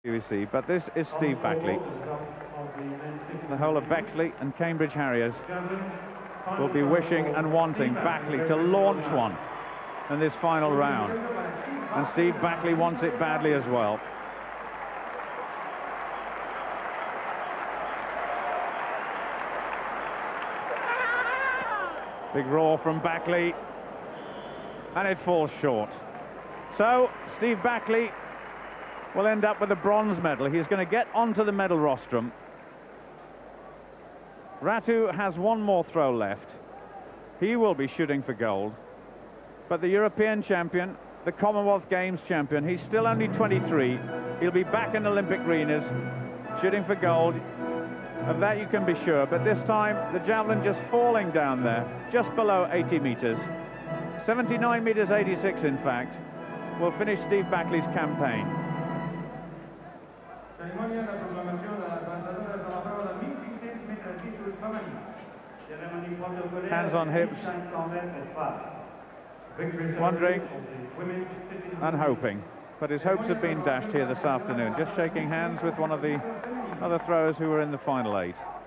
QEC, but this is Steve Backley. The whole of Bexley and Cambridge Harriers will be wishing and wanting Backley to launch one in this final round, and Steve Backley wants it badly as well. Big roar from Backley, and it falls short. So Steve Backley will end up with a bronze medal. He's going to get onto the medal rostrum. Ratu has one more throw left. He will be shooting for gold. But the European champion, the Commonwealth Games champion, he's still only 23. He'll be back in Olympic arenas shooting for gold. Of that you can be sure. But this time, the javelin just falling down there, just below 80 meters. 79 meters 86, in fact, will finish Steve Backley's campaign. Hands on hips, wondering and hoping, but his hopes have been dashed here this afternoon. Just shaking hands with one of the other throwers who were in the final 8.